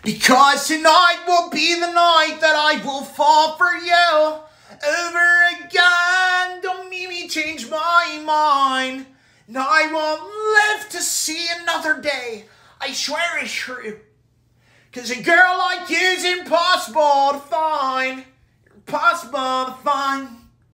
Because tonight will be the night that I will fall for you over again. Don't make me change my mind. And I won't live to see another day. I swear it's true. 'Cause a girl like you's impossible to find. Impossible to find.